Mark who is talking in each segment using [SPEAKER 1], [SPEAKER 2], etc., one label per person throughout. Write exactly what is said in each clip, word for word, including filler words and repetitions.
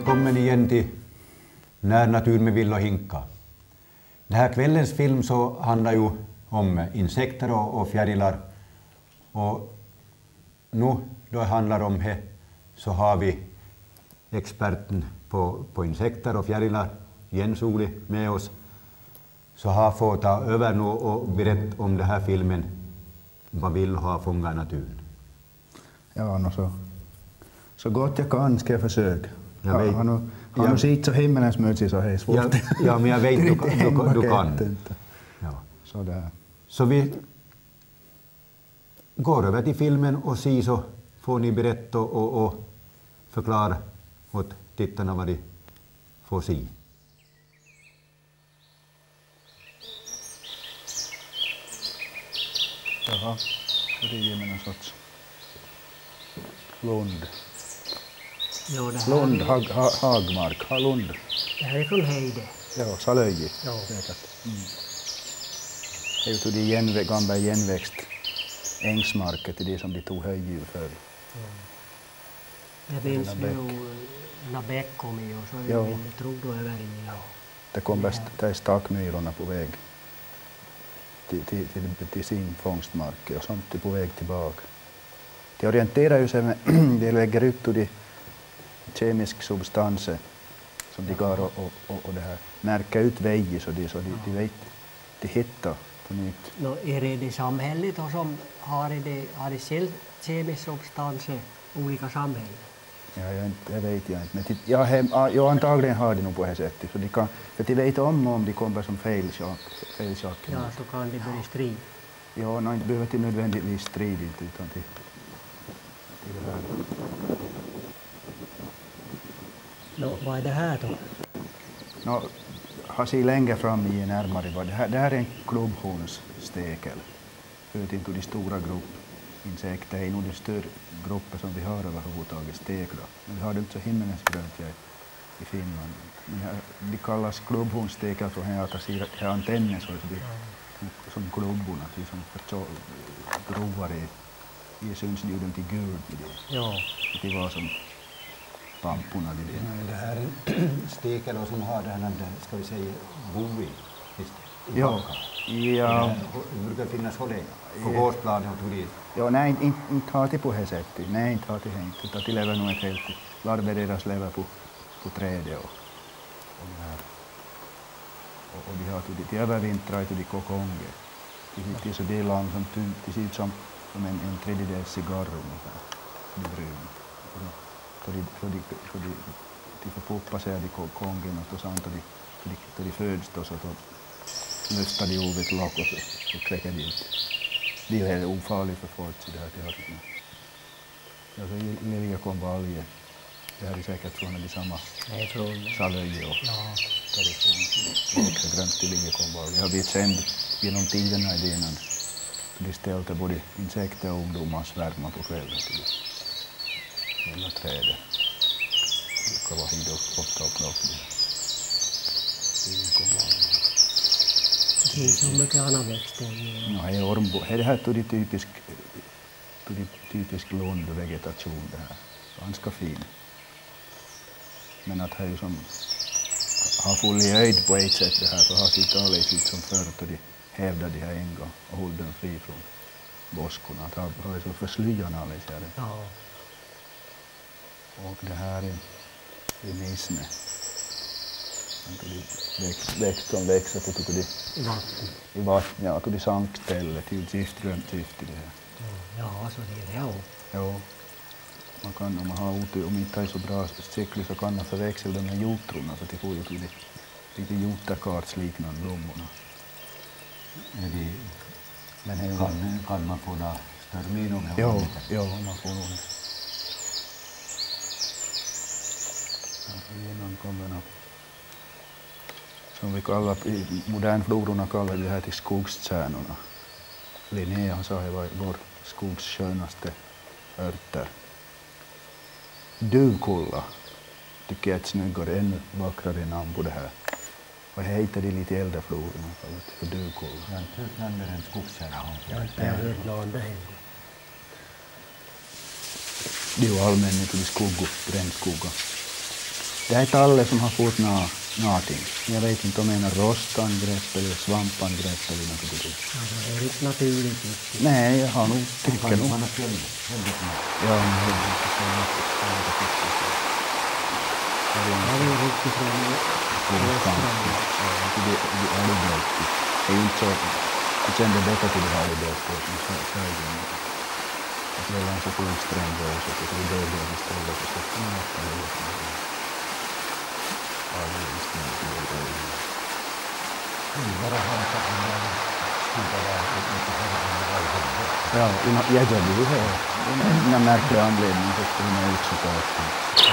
[SPEAKER 1] välkommen igen till När naturen med vill och hinka. Den här kvällens film så handlar ju om insekter och, och fjärilar. Och nu då det handlar om det så har vi experten på, på insekter och fjärilar, Jens-Oli, med oss. Så har fått ta över nu och berätta om den här filmen, vad vill ha fångat naturen.
[SPEAKER 2] Ja, no, så, så gott jag kan ska jag försöka.
[SPEAKER 1] Jag vet.
[SPEAKER 2] Han har han sitt så himmelens möjligt så är svårt.
[SPEAKER 1] Ja, ja, men jag vet du, du, du kan. Ja.
[SPEAKER 2] Så, där.
[SPEAKER 1] Så vi går över till filmen och ser så får ni berätta och, och förklara åt tittarna vad de får se.
[SPEAKER 2] Jaha, så det ger mig någon sorts lund.
[SPEAKER 3] Jo, det här
[SPEAKER 2] Lund,
[SPEAKER 3] är,
[SPEAKER 2] hag, ha, hagmark, ha, lund.
[SPEAKER 3] det här är från Heide.
[SPEAKER 2] Ja, salöji.
[SPEAKER 3] Ja.
[SPEAKER 2] Mm. Det är ju till de genvä, gamla genväxt ängsmarker till de som de tog höjdjur för.
[SPEAKER 3] Jag minns
[SPEAKER 2] Den
[SPEAKER 3] nu
[SPEAKER 2] här bäck.
[SPEAKER 3] när bäck kom i och så
[SPEAKER 2] Ja.
[SPEAKER 3] vi drog då över i. Ja.
[SPEAKER 2] Det kom bäst, det är stakmyrorna på väg till, till, till, till sin fångstmark och sånt är på väg tillbaka. De orienterar ju sig med, de lägger ut de kemiska substanser som de går och, och, och, och det här, märker ut vägar så de, så de, de vet, de hittar på nytt.
[SPEAKER 3] No, är det det samhället och som har det, har det själv kemiska substanser olika samhällen?
[SPEAKER 2] Ja, jag, inte, jag vet jag inte, men titt, ja, hem, ja, antagligen har de nog på det sättet. Så de kan, för de vet om om de kommer som fel saker.
[SPEAKER 3] Ja, så kan det börja strid.
[SPEAKER 2] Ja, nej, det behöver inte nödvändigtvis strid inte, utan till, till det här.
[SPEAKER 3] No, vad är det här då?
[SPEAKER 2] No, har sig längre fram i närmare vad det här, det här är en klubbhornsstekel. Hör inte de stora gruppinsekter, det är nog de större grupper som vi har överhuvudtaget steklar. Men vi har det inte så himmelens grönt i Finland. Men här, de kallas klubbhornsstekel för att de har antenner så de, som klubborna, de som grovar i, i synsljuden till gul.
[SPEAKER 3] Ja.
[SPEAKER 2] Det var som pamporna i det.
[SPEAKER 1] Nej, det här är en stekel som har den här, ska vi säga, bovi.
[SPEAKER 2] Ja. Ja.
[SPEAKER 1] Det brukar finnas hållet på gårdsplanen och tog dit.
[SPEAKER 2] Ja, nej, inte, inte har de på det sättet. Nej, inte har de hängt. Utan de lever nog ett helt, larver deras lever på, på trädet och, och det här. Och, och de har till de övervintrar till de kokonger. Det är så det är långt som tunt, det ser ut som, som en, en tredjedels cigarr ungefär. De bruna. Så de, så de, så de, de får poppa sig de kokongen och så sant och de, de, de, de föds då så då lyfter de över ett lock och så, så kläcker de ut. Det är helt ofarligt för folk så det här till hösten. Alltså liljekonvaljer, det här är säkert från de samma salöje och
[SPEAKER 3] Ja.
[SPEAKER 2] därifrån. Det är grönt till liljekonvaljer. Jag vet känd genom tiderna i denen. Så de ställde både insekter och ungdomar svärma på kvällen till hela trädet. Det kan vara hit och åtta o'clock.
[SPEAKER 3] Det finns så mycket annan växter.
[SPEAKER 2] Ja, det är ormbo. Det här är typisk, typisk lundvegetation det här. Ganska fin. Men att här är som har full i höjd på ett sätt det här så har sitt alldeles sitt som förut och de hävdar de här ängar och håller den fri från boskorna. Att har så förslyarna alldeles här.
[SPEAKER 3] Ja.
[SPEAKER 2] Och det här är, är nisne. Växt som växer på tycker de,
[SPEAKER 3] I vatten.
[SPEAKER 2] i vatten, ja, till de sankställe, till giftgrönt gift i det här.
[SPEAKER 3] Ja, så det är det. Ja.
[SPEAKER 2] Ja, man kan om man har otur, om inte är så bra cykler så kan man förväxla dem med jotrorna för att de får ju till lite jotakartsliknande blommorna.
[SPEAKER 1] Men här kan, kan man få da störmin om
[SPEAKER 2] Ja, ja, man får nog. Innan kommer något. Som vi kallar, i modernflororna kallar vi det här till skogstjärnorna. Linnea sa att det var vår skogs skönaste örter. Duvkulla tycker jag är ett snyggare, ännu vackrare namn på det här. Vad heter de lite äldre flororna kallat för duvkulla?
[SPEAKER 1] Jag har inte hört någon mer än skogstjärna.
[SPEAKER 3] Jag har inte hört någon det heller.
[SPEAKER 2] Det är ju allmänhet i skog och brännskogar. Det här är tallet som har fått nå, någonting. Jag vet inte om det är någon rostangrepp eller svampangrepp eller något sådant.
[SPEAKER 3] Alltså, det är inte naturligt. Riktigt.
[SPEAKER 2] Nej, jag har nog tycker nog.
[SPEAKER 1] Man har fjället. Väldigt mycket.
[SPEAKER 2] Ja, men det är inte så mycket.
[SPEAKER 3] Ja, det är riktigt från Västrandet.
[SPEAKER 2] Det är algbältet. Det är inte så... Jag kände bättre till det här algbältet. Det är så full sträng och så att det är det istället. Och så knapar det lite. Ja, det är istället.
[SPEAKER 1] Det är bara hanka och
[SPEAKER 2] ja, jag gör det här. Inga märkliga anledningar så skulle man utsätta allting.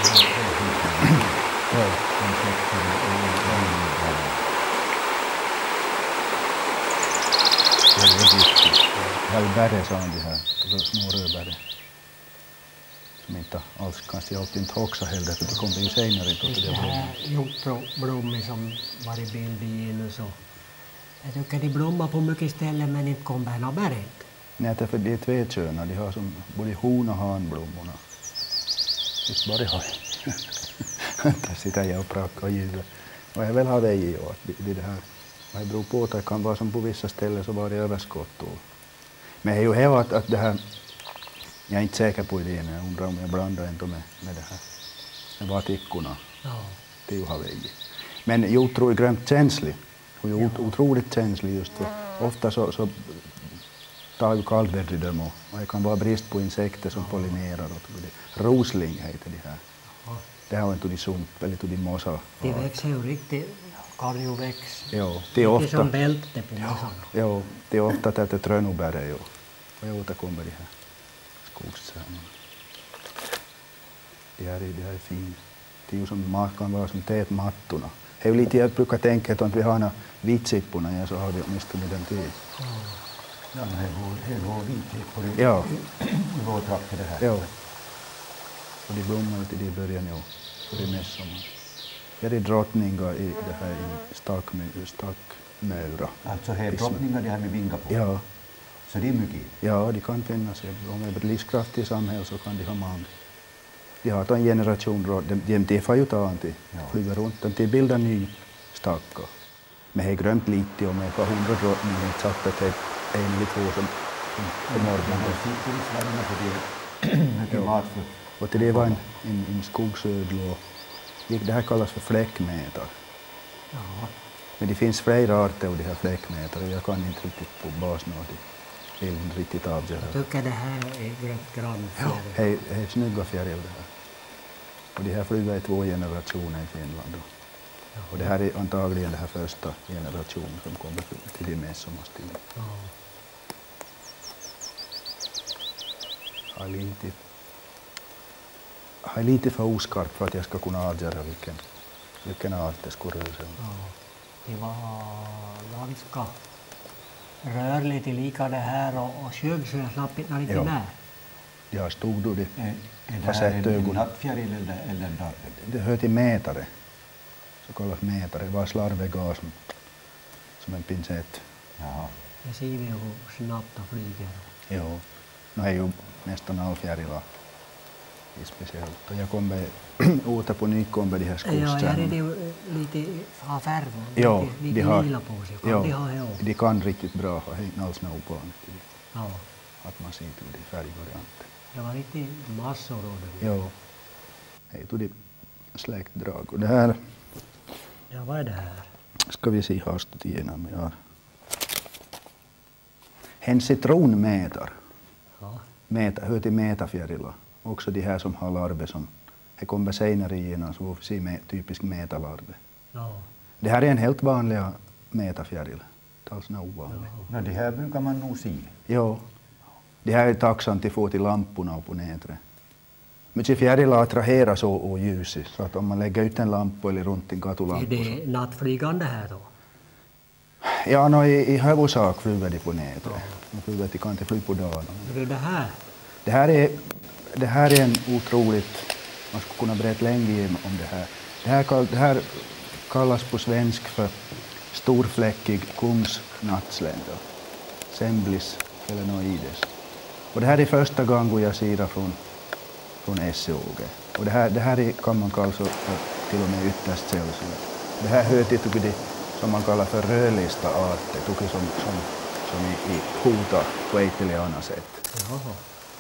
[SPEAKER 2] Ja, det är viktigt. Det här är bärre, sa han, de här små rödbärre. Som inte alls kanske alltid inte också heller, för det kommer ju senare.
[SPEAKER 3] Det här hjortblommor som var i bild i nu så. Jag tycker de blommar på mycket ställen men inte kommer några bär.
[SPEAKER 2] Nej, för de är tveköna. De har som både hon och hanblommorna. Visst bara har där sitter jag och prakar djur. Och jag vill ha det i år. Det, det här. Det beror på att det kan vara som på vissa ställen så var det överskott då. Men det är ju här att, att det här, jag är inte säker på det, men jag undrar om jag blandar ändå med, med det här. Det var tickorna.
[SPEAKER 3] Ja.
[SPEAKER 2] Det är ju havegi. Men jag tror grönt känslig. Och jag är otroligt känslig just för ofta så, så tar ju kallväderdöm och det kan vara brist på insekter som pollinerar. Rosling heter det här.
[SPEAKER 3] Ja.
[SPEAKER 2] Det har inte de sump eller de mossa.
[SPEAKER 3] De växer ju riktigt, kan ju växa.
[SPEAKER 2] Ja, det är
[SPEAKER 3] ofta.
[SPEAKER 2] ofta.
[SPEAKER 3] Som bälte på mossan.
[SPEAKER 2] Ja, det är ofta att det är trönobär och jag återkommer de här skogsträden. Det här är, det här är fint. Det är ju som man kan vara som tätmattorna. Det är lite jag brukar tänka att om vi har några vitsipporna ja, så har vi åtminstone den tid.
[SPEAKER 1] Ja, det är vår vitsippor i,
[SPEAKER 2] Ja.
[SPEAKER 1] i vår trakter det här.
[SPEAKER 2] Ja. Och de blommar till det början nu, för det mest sommar. Här är drottningar i det här i stackmöra.
[SPEAKER 1] Alltså här är drottningar det här med vingar på?
[SPEAKER 2] Ja.
[SPEAKER 1] Så det är mycket?
[SPEAKER 2] Ja, de kan finnas. Om det är ett livskraftigt samhälle så kan de ha man. De har en generation, de, de får ju ta an till,
[SPEAKER 1] ja.
[SPEAKER 2] Flyga runt, de bildar ny stackar. Men det är grönt lite och med ett par hundra drottningar inte sagt att det är en eller två som på morgonen.
[SPEAKER 1] Man sitter i Sverige för det mycket mat för.
[SPEAKER 2] Och till det var en, en, en skogsödla. Det här kallas för fläckmätare.
[SPEAKER 3] Ja.
[SPEAKER 2] Men det finns flera arter av de här fläckmätare. Jag kan inte riktigt på basen av det. Det är inte riktigt avgöra.
[SPEAKER 3] Jag tycker det här är grönt grannfjäril.
[SPEAKER 2] Ja, det är snygga fjäril det här. Och de här flyger i två generationer i Finland. Ja. Och det här är antagligen den här första generationen som kommer till de mest som måste in.
[SPEAKER 3] Ja.
[SPEAKER 2] Jag är lite, jag är lite för oskarp för att jag ska kunna avgöra vilken, vilken art det skulle röra sig om.
[SPEAKER 3] Ja. Det var ganska rörligt lika det här och, och sjög så jag slapp inte riktigt
[SPEAKER 2] Ja.
[SPEAKER 3] med.
[SPEAKER 2] Jag stod då det.
[SPEAKER 1] Är, är det här en, en nattfjäril eller, eller en dag?
[SPEAKER 2] Det hör till mätare. Så kallas mätare. Det var slarvegas som, som en pincett.
[SPEAKER 1] Jaha.
[SPEAKER 3] Det ser vi hur snabbt de flyger.
[SPEAKER 2] Jo. Nu är ju nästan all fjärilar. Det är speciellt. Och jag kommer åter på nytt kommer de här
[SPEAKER 3] Ja, här är
[SPEAKER 2] skogstjärnorna.
[SPEAKER 3] det ju lite har färg.
[SPEAKER 2] Ja,
[SPEAKER 3] lite,
[SPEAKER 2] de
[SPEAKER 3] lite
[SPEAKER 2] har,
[SPEAKER 3] lila på sig. Kan
[SPEAKER 2] ja,
[SPEAKER 3] de ha här också?
[SPEAKER 2] de kan riktigt bra ha alls snow på det.
[SPEAKER 3] Ja.
[SPEAKER 2] Att man ser till de färgvarianter.
[SPEAKER 3] Det var lite massor av det.
[SPEAKER 2] Jo. Hej tog det släktdrag. Och det här
[SPEAKER 3] Ja, vad är det här?
[SPEAKER 2] ska vi se hastigt igenom. Vi har en citronmätare.
[SPEAKER 3] Ja.
[SPEAKER 2] Mäta, hör till mätarfjärilar. Också de här som har larver som det kommer senare igenom så får vi se med, typisk mätarlarver.
[SPEAKER 3] Ja.
[SPEAKER 2] Det här är en helt vanlig mätarfjäril. Det är alls ovanlig.
[SPEAKER 1] Ja, det här brukar man nog se.
[SPEAKER 2] Ja. Det här är tacksamt att få till lamporna och på nätet. Mycket fjärilar attraherar så och ljuset så att om man lägger ut en lampa eller runt en gatulampa.
[SPEAKER 3] Är det nattflygande här då?
[SPEAKER 2] Ja, no, i, i huvudsak flyger de på nätet. De flyger till kan inte flyga på dagen.
[SPEAKER 3] Är det det här?
[SPEAKER 2] Det här är, det här är en otroligt, man skulle kunna berätta länge om det här. Det här, kall, det här kallas på svensk för storfläckig kungsnattslända. Semblis phelenoides. Och det här är första gången jag ser det från, från S C O G. Och det här, det här är, kan man kalla för till och med ytterst sällsynt. Det här hör till det som man kallar för rödlista arter, som, som, som i, i hotar på ett eller annat sätt.
[SPEAKER 3] Jaha.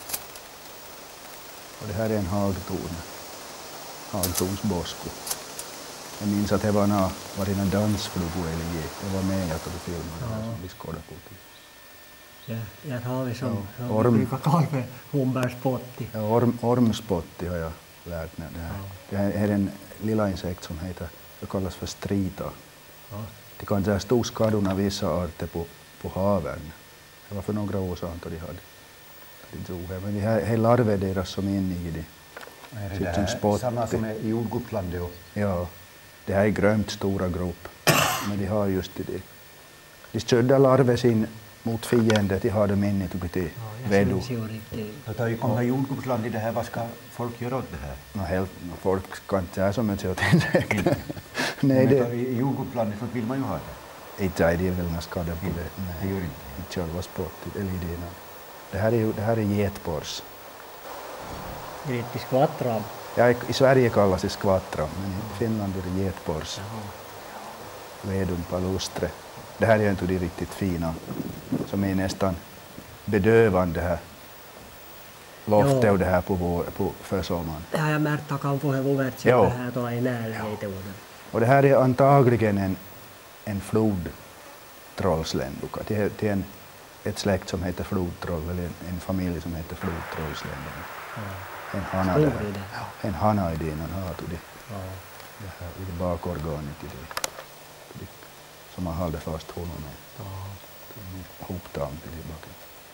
[SPEAKER 2] Och det här är en hagtorn, hagtornsbosko. Jag minns att det var en, var det en dansflugo eller ge. Det var med jag tog filmen ja. Som vi skådade på.
[SPEAKER 3] Ja, där har vi som,
[SPEAKER 2] ja.
[SPEAKER 3] som vi brukar kalla för humberspotti.
[SPEAKER 2] Ja, orm, ormspotti har jag lärt mig. Det här. Ja. Det här är en lilla insekt som heter, det kallas för strita. Ja. Det kan säga storskadorna vissa arter på, på haven. Det var för några år sedan då de hade. De men det här är larver deras som är inne i det.
[SPEAKER 1] Är det här spotti. Samma som är i jordgubbslandet?
[SPEAKER 2] Ja, det här är grönt stora grop. Men de har just det. De stödde larver sin mot fiender, de har dem inne till vedo.
[SPEAKER 1] Det tar ju komma jordgubbsland i det här, vad ska folk göra åt det här?
[SPEAKER 2] No, helt, folk ska inte säga så mycket åt insekter.
[SPEAKER 1] Nej, det... I jordgubbslandet så vill man ju ha det.
[SPEAKER 2] Inte är det väl någon skada på det.
[SPEAKER 1] Nej, det gör inte.
[SPEAKER 2] Inte själva spottet eller idén. Det här är, det här är getbors.
[SPEAKER 3] Är det inte skvattram?
[SPEAKER 2] Ja, i Sverige kallas det skvattram, men i Finland är det getbors. Vedum palustre. Det här är inte de riktigt fina, som är nästan bedövande här. Loftet och det här på, vår, på försommaren.
[SPEAKER 3] Ja, jag märkte att han får huvudet det här då i närheten.
[SPEAKER 2] Och det här är antagligen en, en flodtrollsländuka. Det är, det är en, ett släkt som heter flodtroll, eller en, en familj som heter flodtrollsländuka. Ja. En hana där. En hana i det, en har det. Ja. Det här i det bakorganet i det. det. Som man håller fast honom med. Ja. Hoptam i det baken.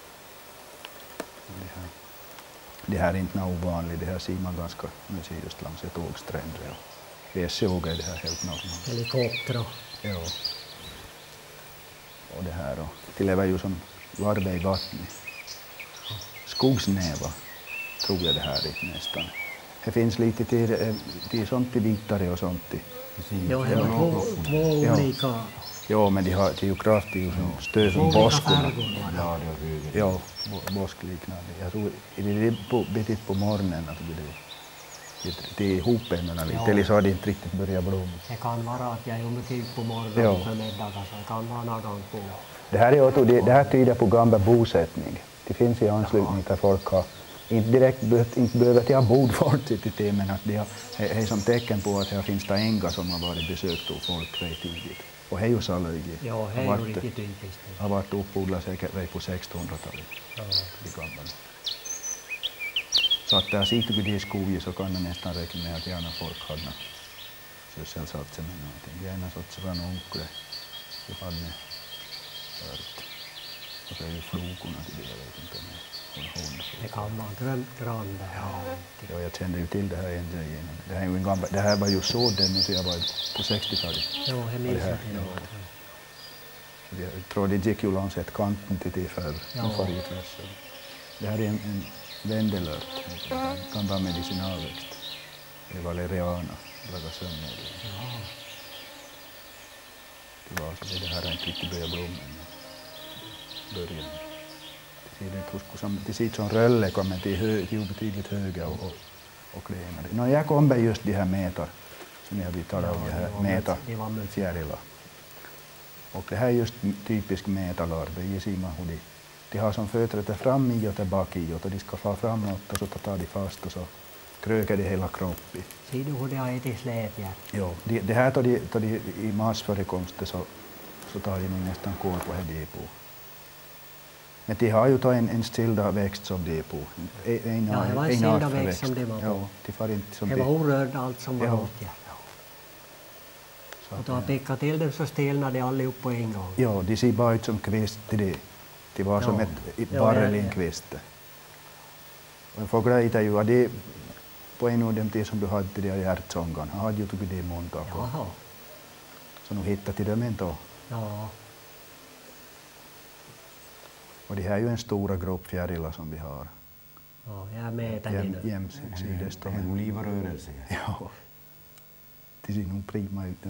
[SPEAKER 2] Det här. Det här är inte något ovanligt, det här ser man ganska mycket just längs ett ågstränder. V C-åg är det här helt normalt.
[SPEAKER 3] Helikopter.
[SPEAKER 2] Ja. Och det här då. Det lever ju som larver i vattnet. Skogsnäva tror jag det här är nästan. Det finns lite till, till sånt i vitare och sånt.
[SPEAKER 3] Ja, det är två, två olika.
[SPEAKER 2] Ja, men de har det är ju kraftigt som stöd som boskorna.
[SPEAKER 1] Ja, det är
[SPEAKER 2] ja, boskliknande. Jag tror det är på bitigt på morgonen att det det, det är ihoppennorna lite, ja. Eller så har det inte riktigt börjat blomma.
[SPEAKER 3] Det kan vara att jag är mycket på morgonen ja. För middagar, så det kan vara något på.
[SPEAKER 2] Det här, är, det, det här tyder på gamla bosättning. Det finns i anslutning där folk har inte direkt inte behöver att jag har bordfart till det, men att det är som tecken på att här finns det ängar som har varit besökt av folk rätt tidigt. Och hej och sallöj.
[SPEAKER 3] Ja, hej och riktigt typiskt.
[SPEAKER 2] Har varit uppodlad säkert på sextonhundratalet. Ja. Så att där sitter vi i skogen så kan man nästan räkna med att gärna folk har något sysselsatt med någonting. Det är en sorts ranonkle. Vi hade hört. Och så är ju flogorna till det, jag vet inte om
[SPEAKER 3] det kan vara grönt gran där.
[SPEAKER 2] Ja. Ja, jag kände ju till det här en tjej. Det här, är ju en gammal, det här var ju sådden när jag var på sextiotalet.
[SPEAKER 3] Ja, jag minns det.
[SPEAKER 2] Jag tror det gick ju långt ett kanten till det förr. Ja. Det här är en, en vändelört. Det kan vara medicinalväxt. Det är valeriana, blaga sömnor. Ja. Det var alltså det här är inte riktigt börjat blomma. Början. Det ser ut som rölle kommer till, hö, till betydligt högre och, och, och klenare. No, jag kommer just de här metar som jag vill tala om, ja, de här metafjärilar. Och det här är just typisk metalarver. Det ser man hur de, de har som fötter fram i och tillbaka i och de ska få framåt och så tar de fast och så kröker de hela kroppen.
[SPEAKER 3] Ser du hur de har ätit släpjär?
[SPEAKER 2] Ja, det, det här tar de, tar de i massförekomster så, så tar de nästan kål på det på. Men de har ju en, en stilda växt som det är på. En,
[SPEAKER 3] ja, det var en stilda växt som det var på.
[SPEAKER 2] Ja, det var, inte som
[SPEAKER 3] det var orörd allt som var
[SPEAKER 2] ja.
[SPEAKER 3] åt. Ja. Och då har pickat till dem så stelnade allihop på en gång.
[SPEAKER 2] Ja, de ser bara ut som kvist till det. Det var ja. Som ett, ett ja, barrelinkvist. Ja, ja. Och folk äter ju, det på en av dem till som du hade till det hjärtsångan. Han hade ju tagit det i måndag på.
[SPEAKER 3] Jaha.
[SPEAKER 2] Så nu hittade de dem inte.
[SPEAKER 3] Ja.
[SPEAKER 2] Och det här är ju en stora grupp fjärilar som vi har.
[SPEAKER 3] Ja, jag är med där inne.
[SPEAKER 2] Jämsides.
[SPEAKER 1] En olivrörelse.
[SPEAKER 2] Ja. Det ser nog prima ut.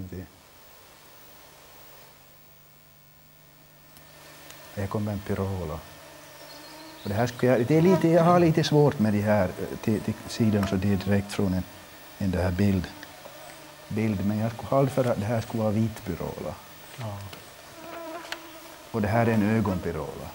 [SPEAKER 2] Det kommer en pyrola. Och det, här ska jag, det är lite, jag har lite svårt med det här till, till sidan så det är direkt från en, en det här bild. bild, men jag skulle hålla för att det här skulle vara vitpyrola.
[SPEAKER 3] Ja.
[SPEAKER 2] Och det här är en ögonpyrola.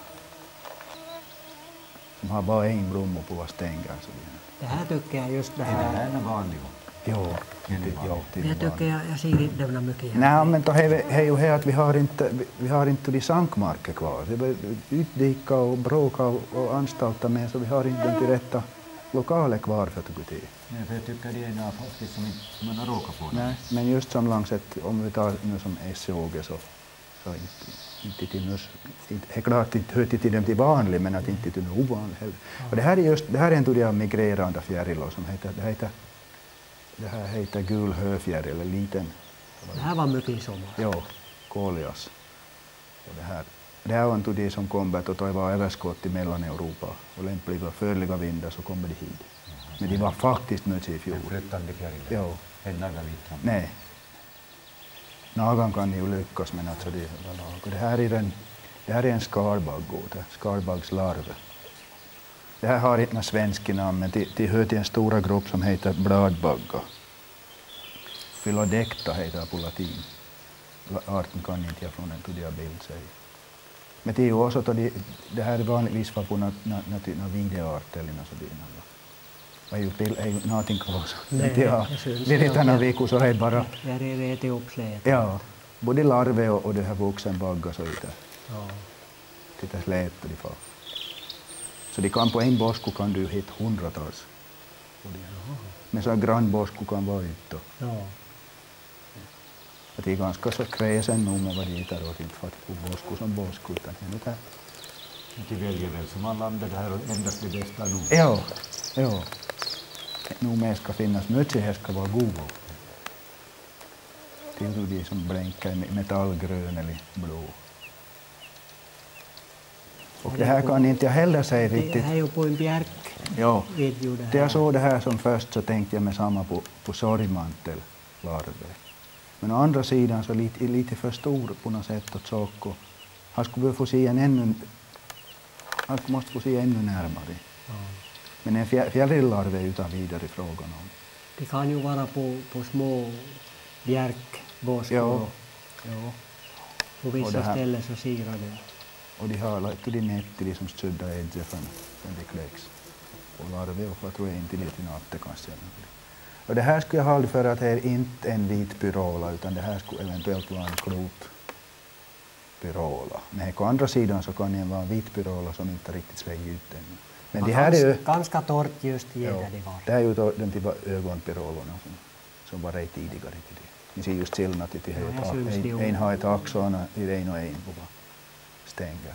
[SPEAKER 2] De har bara en blomma på var stänger. Så
[SPEAKER 3] det här tycker jag just det
[SPEAKER 1] Är det
[SPEAKER 3] här.
[SPEAKER 1] här en vanlig?
[SPEAKER 2] jo,
[SPEAKER 1] det
[SPEAKER 2] det,
[SPEAKER 1] vanlig?
[SPEAKER 2] jo, det
[SPEAKER 3] Jag tycker jag, jag ser inte det mycket.
[SPEAKER 2] Nej, men det är ju här att vi har inte, vi har inte de sankmarker kvar. Det är utdika och bråka och, och anstalta med, så vi har inte den till rätta lokaler kvar för att gå till.
[SPEAKER 1] Nej, för jag tycker det är några faktiskt som inte man har råkat på.
[SPEAKER 2] Nej, men just som långsamt, om vi tar nu som S C O G så, så inte, inte till nu, det är klart att det hör till dem till vanlig, men att inte till något ovanligt heller. Och det här är just, det här är en av migrerande fjärilar som heter, det heter, det här heter gul höfjäril, eller liten.
[SPEAKER 3] Det här var mycket i sommar.
[SPEAKER 2] Jo, Kolias. Och det här, det här var en av de som kommer att det var överskott i Mellaneuropa och lämpliga förliga vindar så kommer de hit. Men det var faktiskt mycket i fjol.
[SPEAKER 1] En flyttande fjäril.
[SPEAKER 2] Jo.
[SPEAKER 1] En nagavittra.
[SPEAKER 2] Nej. Nagan kan ju lyckas, men alltså det, och det här är en, det här är en skalbagge, skalbaggslarv. Det här har inte några svenska namn, men det, det hör till en stora grupp som heter bladbaggar. Philodecta heter det på latin. Arten kan inte jag från en tidigare bild säga. Men det är ju också att det, det här är vanligtvis var på några videoart eller något sådant. Det är ju, är ju någonting kvar.
[SPEAKER 3] Nej,
[SPEAKER 2] det
[SPEAKER 3] syns.
[SPEAKER 2] Det är lite några veckor så är det bara...
[SPEAKER 3] Jag är rätt uppslät.
[SPEAKER 2] Ja, både larver och, och det här vuxenbaggar så ute.
[SPEAKER 3] Ja.
[SPEAKER 2] Titta slätar de far. Så de kan på en bosko kan du hitta hundratals. Men så en grannbosko kan vara ute.
[SPEAKER 3] Ja.
[SPEAKER 2] Det är ganska så kräsen nog med vad de hittar och inte för att på bosko som bosko utan det här.
[SPEAKER 1] De väljer väl som alla andra det här och endast det bästa nog.
[SPEAKER 2] Ja, ja. Nog mer ska finnas mycket här ska vara goda. Det är ju de som blänkar metallgrön eller blå. Och det här kan inte jag heller säga
[SPEAKER 3] Det
[SPEAKER 2] riktigt.
[SPEAKER 3] här är ju på en bjärk.
[SPEAKER 2] Ja,
[SPEAKER 3] Vet ju det
[SPEAKER 2] det jag
[SPEAKER 3] här.
[SPEAKER 2] såg det här som först så tänkte jag med samma på, på sorgmantellarver. Men å andra sidan så lite, lite för stor på något sätt åt Sokko. Han skulle få se en ännu, han måste få se ännu närmare.
[SPEAKER 3] Ja.
[SPEAKER 2] Men en fjär, fjärillarv är utan vidare frågan om.
[SPEAKER 3] Det kan ju vara på, på små bjärkboskor.
[SPEAKER 2] Ja.
[SPEAKER 3] Ja. På
[SPEAKER 2] Och det
[SPEAKER 3] vissa
[SPEAKER 2] här-
[SPEAKER 3] ställen så ser det.
[SPEAKER 2] Och de har lagt de nät till de som stöddar ägget från när de kläcks. Och larver och jag tror jag inte lite natte kanske. Och det här skulle jag hålla för att det är inte en vit pyrola utan det här skulle eventuellt vara en klotpyrola. Men på andra sidan så kan det vara en vit pyrola som inte riktigt slänger ut ännu. Men det här är ju,
[SPEAKER 3] Ganska torrt just
[SPEAKER 2] ja,
[SPEAKER 3] gäller det var.
[SPEAKER 2] det här är ju då den typ av ögonpyrolorna som, som var ej tidigare till det. Ni ser just skillnad till det.
[SPEAKER 3] Ja, jag syns det
[SPEAKER 2] En,
[SPEAKER 3] ju.
[SPEAKER 2] en har ett axon i en och en på stänger.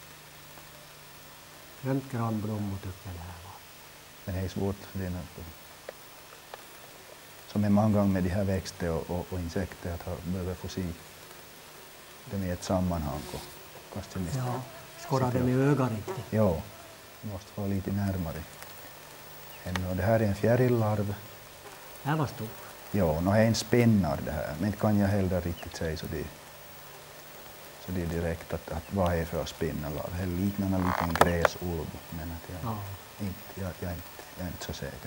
[SPEAKER 3] Jämt granblommor tycker jag det här var.
[SPEAKER 2] Men det är svårt för det är något. Som är många gånger med de här växter och, och, och insekter att ha, behöver få se dem i ett sammanhang. Och, kanske mest-
[SPEAKER 3] Ja, skåda det med ögat riktigt.
[SPEAKER 2] Ja, det måste vara lite närmare. En, och det här är en fjärillarv.
[SPEAKER 3] Det här var stort.
[SPEAKER 2] Ja, och det är en spinnar det här, men inte kan jag heller riktigt säga så det, så det är direkt att, att vad är för spinnarlarv. Det liknar en liten gräsolv, men att jag,
[SPEAKER 3] Ja.
[SPEAKER 2] inte, jag, jag, är inte, jag är inte så säker.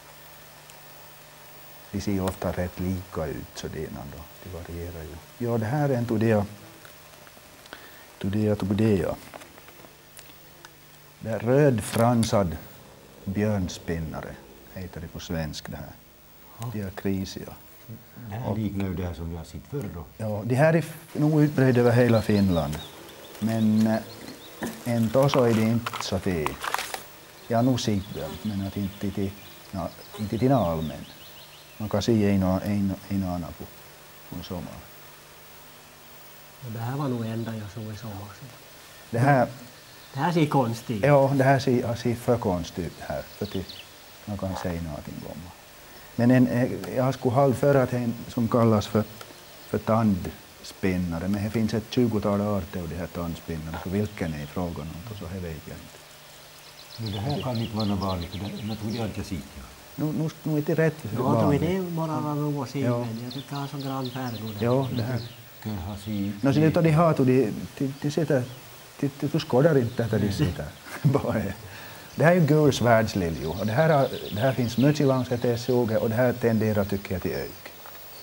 [SPEAKER 2] De ser ofta rätt lika ut, så det, är då, det varierar ju. Ja, det här är en tudea, tudea, tudea. Det är rödfransad björnspinnare, heter det på svenska det här. Diakrisia.
[SPEAKER 1] Det här liknar ju det här som vi har sett förr då.
[SPEAKER 2] Ja, det här är nog utbredd över hela Finland. Men eh, ändå så är det inte så att det är. Jag har nog sett dem, men att inte till, no, inte till allmän. Man kan se en och en, en och annan på, på en sommar.
[SPEAKER 3] Och det här var nog enda jag såg i sommar.
[SPEAKER 2] Det här,
[SPEAKER 3] Det här ser konstigt ut.
[SPEAKER 2] ja, det här ser, ser för konstigt ut här, för att man kan säga någonting om det. Men en, jag skulle hålla för att en som kallas för, för tandspinnare, men det finns ett tjugotal arter av de här tandspinnarna, så vilken är frågan om, så det vet jag inte.
[SPEAKER 1] Men det här kan inte vara något vanligt, för det, jag tror jag inte sett.
[SPEAKER 2] Nu, nu, nu är det rätt
[SPEAKER 3] Ja,
[SPEAKER 2] vanligt.
[SPEAKER 3] det är bara något att se,
[SPEAKER 2] Ja.
[SPEAKER 3] men jag tycker han har så grann färg.
[SPEAKER 2] Ja, det här.
[SPEAKER 1] Kan ha sett.
[SPEAKER 2] No, så de har till de, de, de sitter, de, de, du skådar inte att de sitter. Bara är. Det här är ju gul svärdsliljo och det här, har, det här finns mycket långt till såg och det här tenderar tycker jag till ök.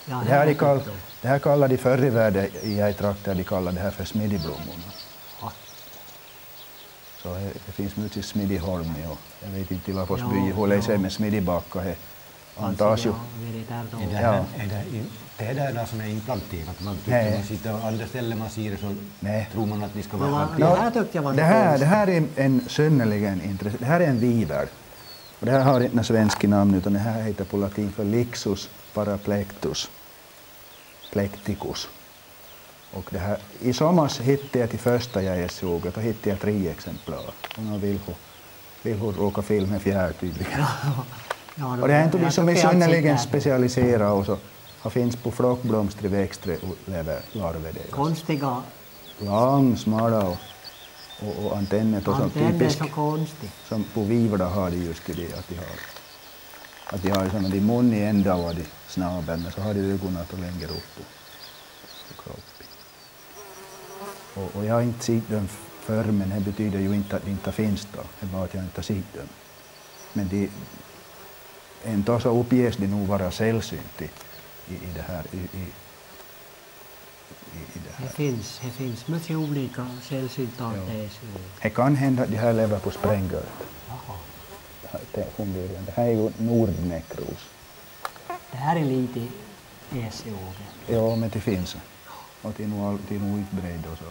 [SPEAKER 3] Ja,
[SPEAKER 2] det, här de
[SPEAKER 3] är
[SPEAKER 2] kall,
[SPEAKER 3] typ
[SPEAKER 2] det här kallar de förr i världen i en trakter, de kallar det här för smidiblommorna.
[SPEAKER 3] Ja.
[SPEAKER 2] Så det, det finns mycket smidiholm och jag vet inte i Lapos
[SPEAKER 3] Ja,
[SPEAKER 2] by hur det
[SPEAKER 3] ja.
[SPEAKER 2] är med smidibacka. Det antas ju.
[SPEAKER 3] Ja, vi är där då.
[SPEAKER 1] Är det, här, är det, in, det är det där som är implanterat? Man tycker
[SPEAKER 2] Nej.
[SPEAKER 1] man sitter och andra ställen man ser det så
[SPEAKER 2] Nej.
[SPEAKER 1] tror man att ni ska
[SPEAKER 3] Det
[SPEAKER 1] vara
[SPEAKER 3] var-
[SPEAKER 1] planterade.
[SPEAKER 3] det här tyckte jag var
[SPEAKER 2] Det här,
[SPEAKER 3] konstigt.
[SPEAKER 2] det här är en synnerligen intressant. Det här är en vivel. Och det här har inte något svenskt namn utan det här heter på latin för Lixus paraplectus plecticus. Och det här, i somras hittade jag till första jag såg och då hittade jag tre exemplar. Och nu vill hon, vill hon råka filma fjärr tydligen.
[SPEAKER 3] Ja,
[SPEAKER 2] Och det är inte de
[SPEAKER 3] jag
[SPEAKER 2] som är
[SPEAKER 3] tycker jag
[SPEAKER 2] synnerligen
[SPEAKER 3] sitter-
[SPEAKER 2] specialiserade och så har finns på flockblomster i växter och lever larver deras.
[SPEAKER 3] Konstiga
[SPEAKER 2] Lång, smala och, och, och antenner och så
[SPEAKER 3] antenner är
[SPEAKER 2] typiskt.
[SPEAKER 3] så konstigt.
[SPEAKER 2] Som på vivlar har de just det att de har att de har liksom de mun i ända och de snabeln men så har de ögonen och längre upp på, på kroppen. Och, och jag har inte sett dem förr men det betyder ju inte att de inte finns då. Det är bara att jag inte har sett dem. Men de ändå så uppges de nog vara sällsynt i, i, i det här i, i, i, i det
[SPEAKER 3] Det
[SPEAKER 2] här.
[SPEAKER 3] finns, det finns mycket olika sällsynta arter. så-
[SPEAKER 2] Det kan hända att de här lever på sprängör.
[SPEAKER 3] Jaha.
[SPEAKER 2] Det fungerar. Det här är ju nordnäckros.
[SPEAKER 3] Det här är lite esåge.
[SPEAKER 2] Ja, men det finns. Och det är nog, all, det är nog utbredd och så.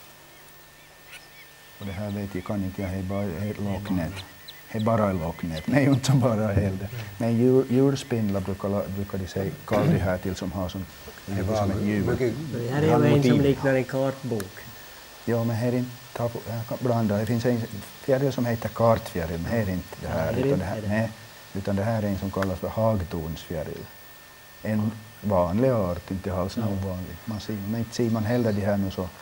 [SPEAKER 2] Och det här vet jag kan inte jag, det är bara ett locknät. Det är bara ett locknät. Nej, inte som bara heller. Men djur, djurspindlar brukar, la- brukar de säga, kalla det här till som har som,
[SPEAKER 1] Det
[SPEAKER 2] lite
[SPEAKER 1] var
[SPEAKER 2] som ett djur.
[SPEAKER 1] mycket
[SPEAKER 3] Det här är ju en som
[SPEAKER 1] motiv.
[SPEAKER 3] liknar en kartbok.
[SPEAKER 2] Ja, men här är inte, ta på- jag kan blanda. Det finns en fjäril som heter kartfjäril, men här är inte det här.
[SPEAKER 3] Ja, det är
[SPEAKER 2] utan,
[SPEAKER 3] inte
[SPEAKER 2] det här
[SPEAKER 3] det.
[SPEAKER 2] nej, utan det här är en som kallas för hagtornsfjäril. En vanlig art, inte alls någon vanlig. Man ser, men inte ser man heller de här nu så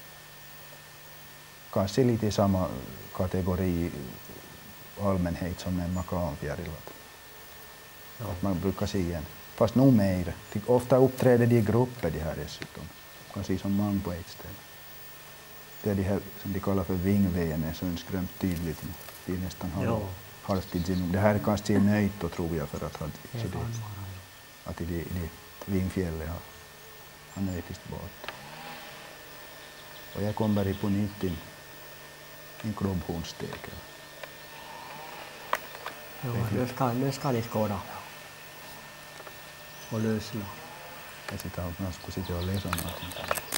[SPEAKER 2] kanske lite i samma kategori allmänhet som en makanfjäril.
[SPEAKER 3] Ja.
[SPEAKER 2] Att man brukar se en. Fast nog mer. Ty ofta uppträder de i grupper de här dessutom. Man kan se som man på ett ställe. Det är de här som de kallar för vingvene, så grönt tydligt. De är nästan
[SPEAKER 3] Ja.
[SPEAKER 2] halv, halvtidsgenom. Det här är kanske nöjt då tror jag för att, ha,
[SPEAKER 3] Det
[SPEAKER 2] så
[SPEAKER 3] kan
[SPEAKER 2] det,
[SPEAKER 3] vara.
[SPEAKER 2] att de, de vingfjället har, har nöjtist bort. Och jag kommer i på nytt in en klubbhundstekel.
[SPEAKER 3] Ja, nu ska, nu ska ni skåda. Och lyssna.
[SPEAKER 2] Jag sitter och man skulle sitta och läsa någonting.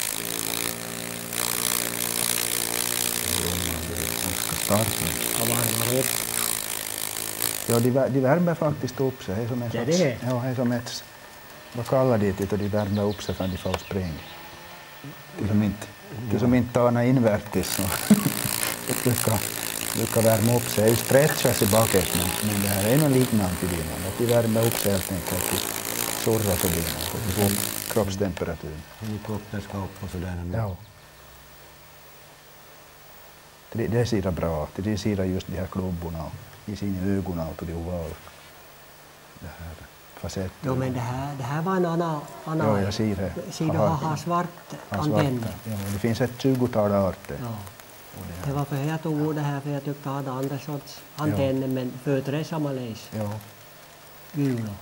[SPEAKER 2] Man ska starta.
[SPEAKER 3] Ja, vad har du?
[SPEAKER 2] Ja, de, vär- de värmer faktiskt upp sig. Det är som en
[SPEAKER 3] Ja,
[SPEAKER 2] sorts-
[SPEAKER 3] det är.
[SPEAKER 2] Ja, det är som ett, vad kallar de det? De värmer upp sig för att de får springa. Det är som inte, det är som inte tar några invärtes. Så. Det brukar, brukar värma upp sig. Det är ju stretchas i baket, men, men det här är nog liknande till dina. Att de värmer upp sig helt enkelt. De surrar på dina. De får kroppstemperaturen.
[SPEAKER 1] Helikopter ska upp och sådär.
[SPEAKER 2] Ja. Det, det ser bra. Det ser just de här klubborna i sina ögon och det oval. Det här facetten.
[SPEAKER 3] Jo, men det här, det här var en annan... annan
[SPEAKER 2] Ja, jag ser det.
[SPEAKER 3] Ser du,
[SPEAKER 2] Aha.
[SPEAKER 3] har, har svart
[SPEAKER 2] Har
[SPEAKER 3] antenn.
[SPEAKER 2] svarta. Ja, det finns ett tjugotal arter.
[SPEAKER 3] Ja.
[SPEAKER 2] Och det
[SPEAKER 3] Det
[SPEAKER 2] här.
[SPEAKER 3] var för jag tog det här för jag tyckte jag hade andra sorts antenner, men fötter är samma läs.
[SPEAKER 2] Ja,
[SPEAKER 3] Gula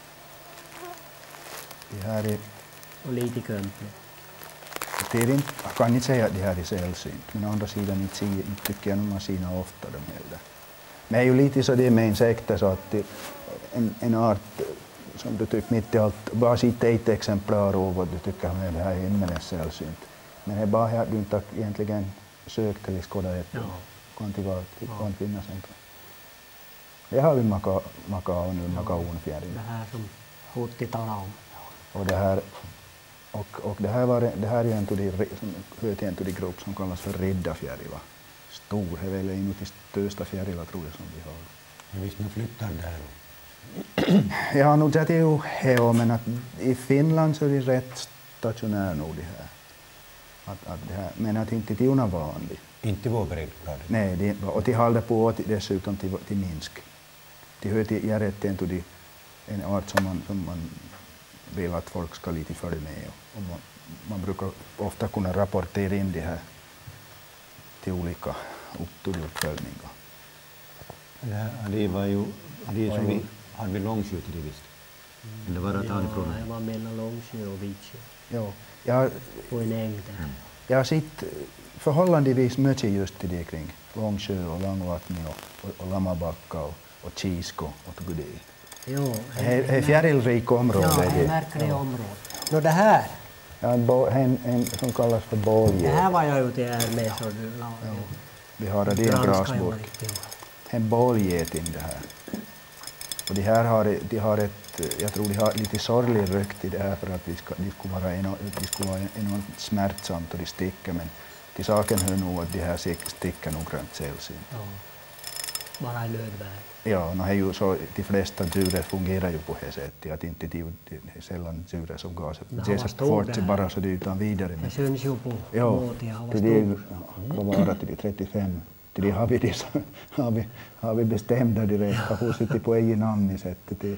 [SPEAKER 2] det här är,
[SPEAKER 3] och lite kömple.
[SPEAKER 2] det är inte, jag kan inte säga att det här är sällsynt, men å andra sidan inte, ser- inte tycker jag nog man ser några ofta dem heller. Men det är ju lite så det är med insekter så att det, en, en art som du tycker mitt i allt, bara sitter ett exemplar av och du tycker att det här är himmelens sällsynt. Men det är bara att du inte har egentligen sökt eller skådat efter.
[SPEAKER 3] Ja.
[SPEAKER 2] Kan inte vara, det
[SPEAKER 3] Ja.
[SPEAKER 2] kan finnas en. Det har vi maka, maka nu, makaonfjäril.
[SPEAKER 3] Det här som Hutti talade om.
[SPEAKER 2] Och det här, och, och det här, var, det här är en av de, som hör till en av de grupp som kallas för riddafjärilar. Stor, det är väl en av de största fjärilar tror jag som vi har.
[SPEAKER 1] Ja, visst, nu flyttar där.
[SPEAKER 2] Jag har nog sett ju här, men att i Finland så är det rätt stationär nog det här. Att, att det här men att inte till una vanlig.
[SPEAKER 1] Inte vår breddgrad.
[SPEAKER 2] Nej, det, och de håller på till, dessutom till, till Minsk. De hör till, jag är rätt en, de, en art som man, som man vill att folk ska lite följa med. Och man, man brukar ofta kunna rapportera in det här till olika uppföljningar.
[SPEAKER 1] Det här, det var ju det som vi hade vi långskjutit visst. Eller var det han ifrån?
[SPEAKER 3] Ja, det var mellan Långsjö och Viksjö.
[SPEAKER 2] Jo. Jag,
[SPEAKER 3] På en äng där.
[SPEAKER 2] jag har sett förhållandevis mycket just till det kring Långsjö och Langvattni och, och, och Lamabacka och, och Kisko och Tugudi.
[SPEAKER 3] Jo,
[SPEAKER 2] Det är ett fjärilrikt område.
[SPEAKER 3] Ja, det är verkligen område. Nå det här,
[SPEAKER 2] Ja, en, bo, en, en som kallas för
[SPEAKER 3] det
[SPEAKER 2] bålget.
[SPEAKER 3] här var jag ute här med så du la.
[SPEAKER 2] Ja. Vi har det i en grasburk. En bålgeting det här. Och de här har, de har ett, jag tror de har lite sorglig rökt i det här för att de, ska, de, skulle vara enormt, de skulle vara enormt smärtsamt och de sticker, men till saken hör nog att de här sticker nog grönt sällsynt.
[SPEAKER 3] Ja. Bara i nödvärn.
[SPEAKER 2] Ja, no, ju så, de flesta djur fungerar ju på det sättet, att inte de, det är sällan djur som går bort sig bara så det utan vidare.
[SPEAKER 3] Det syns ju på
[SPEAKER 2] ja,
[SPEAKER 3] måten jag har
[SPEAKER 2] till det, vad var det till de trettiofem? Till det har vi, det, har vi, har vi bestämda direkt, har husit på egen namn i sättet. Det,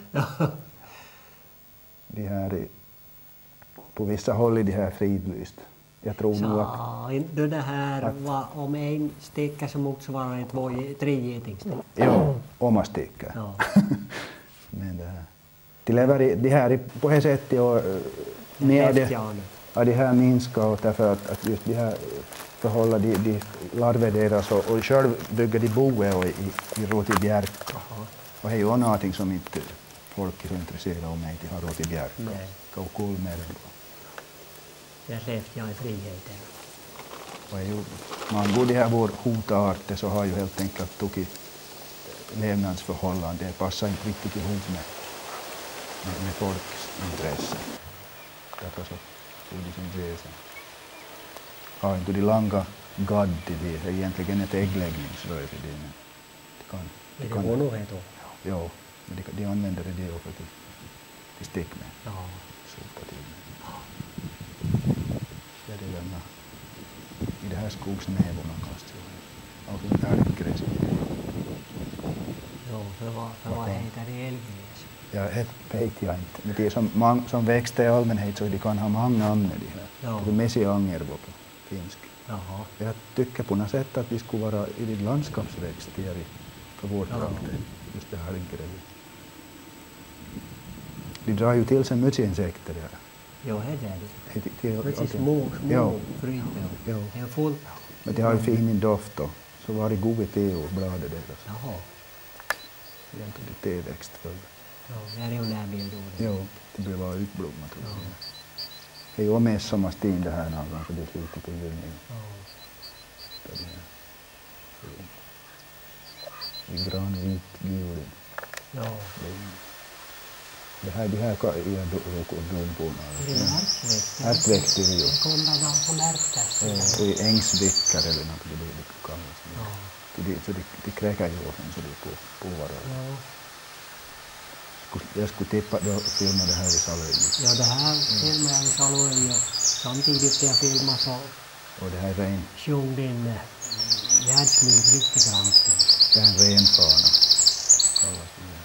[SPEAKER 2] det här, på vissa håll är det här fridlyst. Jag tror nog att...
[SPEAKER 3] Ja, det här att, var om en sticka som motsvarar ett två, tre getingstickor.
[SPEAKER 2] Ja, oma sticka.
[SPEAKER 3] Ja.
[SPEAKER 2] Men det här, de lever det här på det sättet och med det, ja, det här minskar därför att, att just det här förhåller de, de larver deras och, och själv bygger de boe och i, i Rotibjärk. Och det är ju någonting som inte folk är så intresserade av mig, de har Rotibjärk och kulmeren.
[SPEAKER 3] Jag släppte jag i friheten.
[SPEAKER 2] Och ju, man går det här vår hotarter så har ju helt enkelt tokigt levnadsförhållande. Det passar inte riktigt ihop med, med, med folks intresse. Därför så tog de sin resa. Har inte de långa gadd till det, är egentligen ett äggläggningsrör för det. Men det kan,
[SPEAKER 3] det kan, det nog heter.
[SPEAKER 2] Ja, men de, de använder det för att de stick med.
[SPEAKER 3] Ja.
[SPEAKER 2] Sopa till med. Det är denna, i det här skogsnävorna kastar jag alltså älggräs.
[SPEAKER 3] Jo, för vad, för vad heter det älggräs?
[SPEAKER 2] Ja, det vet jag inte. Men det är som, man, som växter i allmänhet så de kan ha många namn i det här.
[SPEAKER 3] Ja.
[SPEAKER 2] Det är messiangervo på finsk.
[SPEAKER 3] Jaha.
[SPEAKER 2] Jag tycker på något sätt att vi skulle vara i det landskapsväxt här i, för vårt
[SPEAKER 3] ja.
[SPEAKER 2] land. Just det här älggräset. De drar ju till sig mycket insekter här.
[SPEAKER 3] Jo, det är det.
[SPEAKER 2] Det
[SPEAKER 3] är små, små fryter.
[SPEAKER 2] Ja.
[SPEAKER 3] Det är fullt.
[SPEAKER 2] Men det har ju fin doft då. Så var det goda te och bladet deras.
[SPEAKER 3] Jaha.
[SPEAKER 2] Egentligen det teväxt för.
[SPEAKER 3] Ja, det är ju närbild.
[SPEAKER 2] Jo, det blir bara utblommat. Ja. Det är ju med sommarstin det här någon, så det är lite på juni.
[SPEAKER 3] Ja.
[SPEAKER 2] Det är grönvit gul.
[SPEAKER 3] Ja.
[SPEAKER 2] Det här, det här är blomborna.
[SPEAKER 3] Det är ärtväxter.
[SPEAKER 2] Ärtväxter, jo.
[SPEAKER 3] Det kommer de som ärter.
[SPEAKER 2] Och ängsvickar eller något, det är det det kallas.
[SPEAKER 3] Ja.
[SPEAKER 2] Det, så det, det kräkar ju åt en så det är på, på varandra.
[SPEAKER 3] Ja.
[SPEAKER 2] Jag skulle tippa då filma det här i Salöj.
[SPEAKER 3] Ja, det här filmar jag i Salöj och samtidigt jag filmar så
[SPEAKER 2] och det här är ren.
[SPEAKER 3] sjöng den Gärdsmyg riktigt grann.
[SPEAKER 2] Det är en renfana. Kallas det.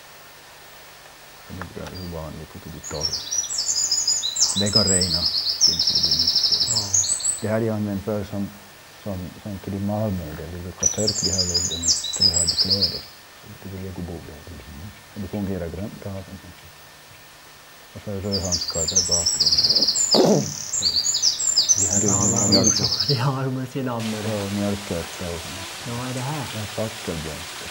[SPEAKER 2] Det är ju vanligt ute i torr. Vega rena finns det mycket på.
[SPEAKER 3] Ja.
[SPEAKER 2] Det här är använt för som, som, som till malmedel. Vi brukar törka de här luggen till vi hade kläder. Det vill jag gå bo där. Det fungerar grönt. Och så är rödhandskar där bakgrunden. Det här är mjölkört.
[SPEAKER 3] Ja, de är sin namn.
[SPEAKER 2] Ja, mjölkört.
[SPEAKER 3] Ja, vad är det här?
[SPEAKER 2] Det är fackelbjörnster.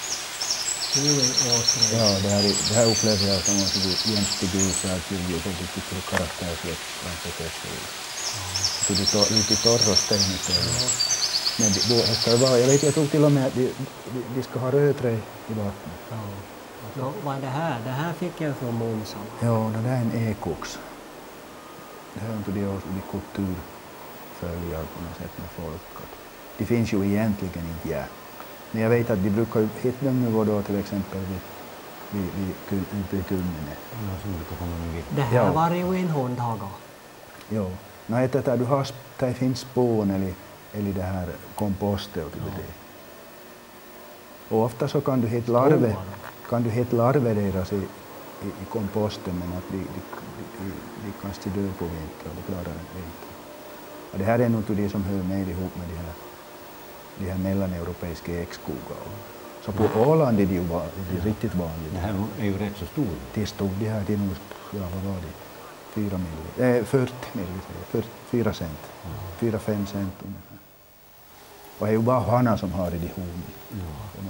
[SPEAKER 3] Ja,
[SPEAKER 2] det här, det här upplever jag som att det är jämtegul att det är så lite karaktärsligt framför sig. Så det är lite torr och stängigt. Men det ska vara, jag vet jag tror till och med att de, de, de ska ha rödträ i vattnet.
[SPEAKER 3] Ja. Ja, vad är det här? Det här fick jag från Månsson.
[SPEAKER 2] Ja, det där är en ekox. Det här är inte det de kulturföljer på något sätt med folk. Det finns ju egentligen inte här. Men jag vet att de brukar ju hitta dem nu och då till exempel vid, vid, vid, vid Kunnene.
[SPEAKER 3] Det här ja. Var ju en hundhaga.
[SPEAKER 2] Ja. No, että että du har det finns spån eller eller det här komposter och det. Och ofta så kan du hitta larver, kan du hitta larver deras i, i, i komposten men att de, de, de, de kanske dör på vintern, de klarar inte vintern. Och det här är nog det som hör med ihop med de här, de här mellaneuropeiska ekskogar Så på Åland är det ju va, är det riktigt vanligt.
[SPEAKER 1] Det här är ju rätt så stor.
[SPEAKER 2] Det stod det här, det är nog, ja vad var det? Fyra milli, äh, fyrtio milli, fyrtio, fyra cent. Mm. Fyra, fem cent ungefär. Och det är ju bara hanna som har det i hon.
[SPEAKER 1] Ja.
[SPEAKER 3] Det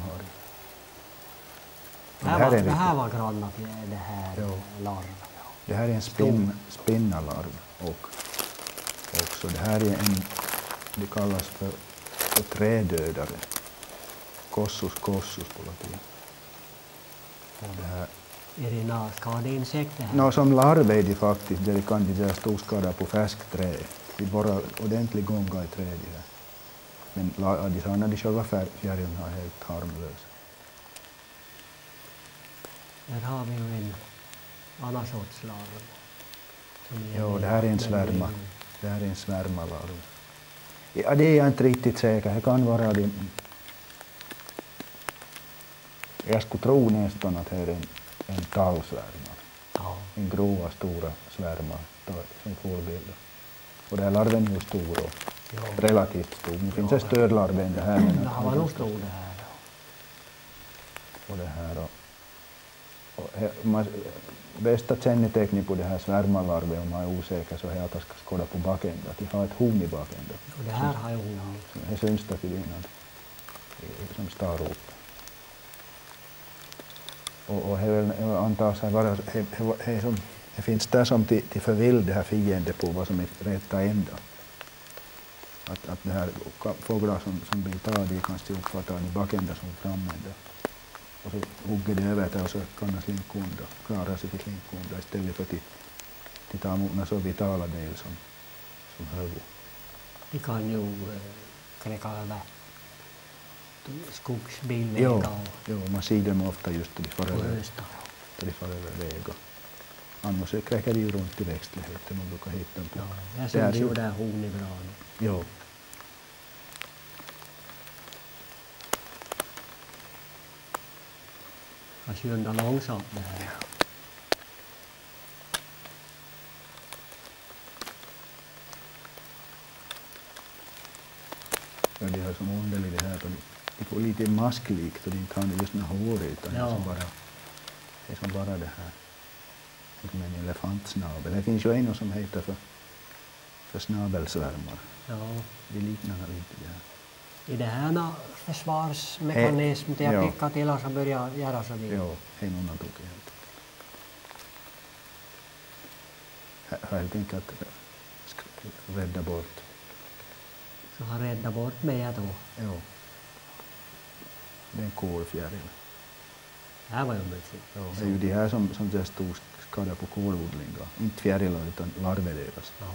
[SPEAKER 3] här, det här, var, det här var grannar till det här larven.
[SPEAKER 2] Det här är en spin, spinnalarv och också det här är en, det kallas för, för trädödare. Kossus kossus på latin. Och det här,
[SPEAKER 3] är det några skadeinsekter här?
[SPEAKER 2] No, som larv är det faktiskt, där det kan bli stor skada på färskträd. Det är bara ordentlig gånga i trädet här. Men de sa de själva fjärilen är helt harmlösa.
[SPEAKER 3] Där har vi ju en annan sorts larv.
[SPEAKER 2] Jo, det här är en svärma. Det här är en svärmalarv. Ja, det är jag inte riktigt säker. Det kan vara det. Jag skulle tro nästan att det är en, en tallsvärma.
[SPEAKER 3] Ja.
[SPEAKER 2] En grova, stora svärma som får bilder. Och det här larven är ju stor och ja. Relativt stor. Det finns en större larv än det här. Men
[SPEAKER 3] det var nog stor det här.
[SPEAKER 2] Och det här och, och he, man, bästa kännetecknet på det här svärmalarven om man är osäker så är att man ska skåda på bakända. Att de har ett horn i bakända.
[SPEAKER 3] Och det här har ju horn.
[SPEAKER 2] Det syns det till innan. Som star upp. Och, och jag antar sig vara, he, he, he, som, det finns där som till, till förvill det här fiende på vad som är rätta ända. Att, att det här fåglar som, som vill ta det kanske uppfattar i bakända som framända. Och så hugger det över det och så kan det slinka undan, klara sig till slinka undan istället för att de tar mot så vitala del som, som huvud.
[SPEAKER 3] De kan ju äh, kräka över skogsbilvägar.
[SPEAKER 2] Jo, jo, man ser dem ofta just då de far över, då de far över vägar. Annars kräker de ju runt i växtligheten och brukar hitta dem på.
[SPEAKER 3] Ja, jag syns ju där horn i bran.
[SPEAKER 2] Jo.
[SPEAKER 3] Man skyndar långsamt det här.
[SPEAKER 2] Ja, det har som underligt det här. De får lite masklikt och de kan just med håret utan ja. det, är som bara, det är som bara det här. Som en elefantsnabel. Det finns ju en som heter för, för snabelsvärmar.
[SPEAKER 3] Ja.
[SPEAKER 2] Det liknar lite det här.
[SPEAKER 3] I det här någon försvarsmekanism till att picka till oss och börja göra så vidare?
[SPEAKER 2] Jo, det är någon annan tog helt. Här helt enkelt rädda bort.
[SPEAKER 3] Så han räddar bort mig då?
[SPEAKER 2] Jo. Det är en kolfjäril.
[SPEAKER 3] Det här var ju mysigt.
[SPEAKER 2] Ja, det är ju det här som, som det är stor skada på kolodlingar. Inte fjärilar utan larver deras. Ja.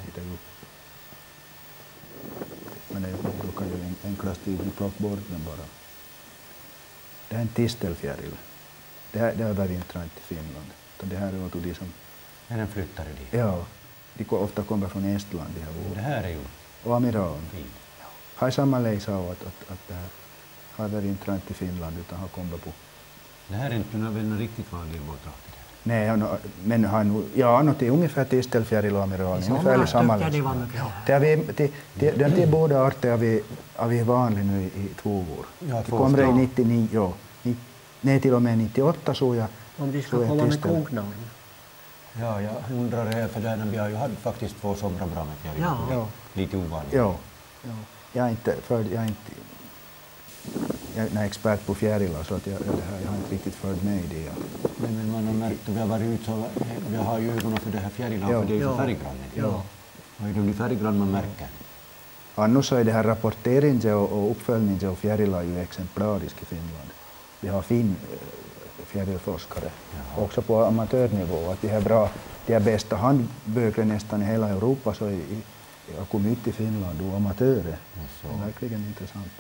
[SPEAKER 2] Men det brukar ju enklast till att plocka bort den bara. Det här är en tistelfjäril. Det här, det här övervintrar inte i Finland. Det här är åt de som...
[SPEAKER 1] Men den flyttar dit?
[SPEAKER 2] Ja, de ofta kommer från Estland. De här
[SPEAKER 1] det här är ju...
[SPEAKER 2] Och amiran. Ja. Har samma läsa av att, att, att det här har övervintrar inte i Finland utan har kommit på...
[SPEAKER 1] Det här är inte en riktigt vanlig båtdrakt.
[SPEAKER 2] Nej, men han, ja, det är ungefär tistelfjäril och amiral. Ungefär samma läs. De är båda arter av vi, av vi vanliga nu i två år.
[SPEAKER 1] Ja,
[SPEAKER 2] det kommer i nittionio, ja, nej till och med nittioåtta så jag.
[SPEAKER 3] Om de ska komma med kongnamn.
[SPEAKER 1] Ja, jag undrar för det här, vi har ju haft faktiskt två somrar bra med fjäril.
[SPEAKER 3] Ja.
[SPEAKER 2] Ja.
[SPEAKER 1] Lite ovanligt.
[SPEAKER 2] Ja. Ja. Jag är inte, för jag är inte, jag är expert på fjärilar så att jag, det här, jag har inte riktigt följt med i det. Ja.
[SPEAKER 1] Men, men man har märkt att vi har varit ut så, vi har ju ögonen för det här fjärilar, ja. För det är ju ja. Färggrann.
[SPEAKER 3] Ja.
[SPEAKER 1] Och är det färggrann man märker?
[SPEAKER 2] Annars så är det här rapporteringen och, och uppföljningen av fjärilar ju exemplarisk i Finland. Vi har fin fjärilforskare, ja. Också på amatörnivå. Att de är bra, de är bästa handböcker nästan i hela Europa så i, har kommit ut i Finland och amatörer. Det är verkligen intressant.